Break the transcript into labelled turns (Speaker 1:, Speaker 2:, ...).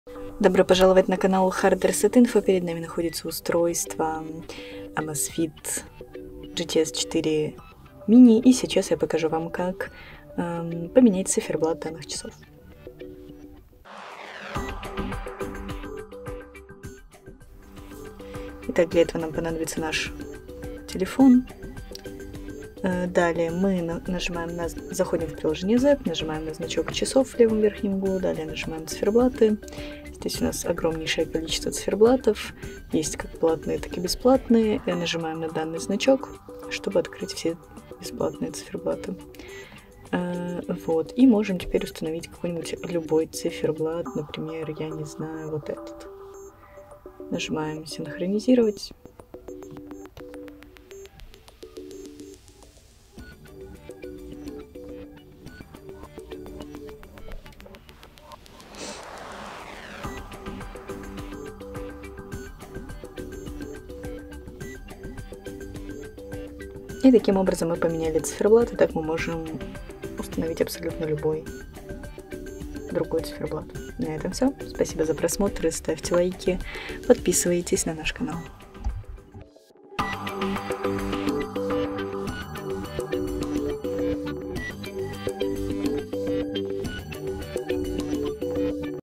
Speaker 1: Добро пожаловать на канал Hard Reset Info. Перед нами находится устройство Amazfit GTS 4 Mini. И сейчас я покажу вам, как поменять циферблат данных часов. Итак, для этого нам понадобится наш телефон. Далее мы заходим в приложение ZEP, нажимаем на значок часов в левом верхнем углу, далее нажимаем циферблаты. Здесь у нас огромнейшее количество циферблатов, есть как платные, так и бесплатные. И нажимаем на данный значок, чтобы открыть все бесплатные циферблаты. Вот, и можем теперь установить какой-нибудь любой циферблат, например, я не знаю, вот этот. Нажимаем синхронизировать. И таким образом мы поменяли циферблат, и так мы можем установить абсолютно любой другой циферблат. На этом все. Спасибо за просмотр, ставьте лайки, подписывайтесь на наш канал.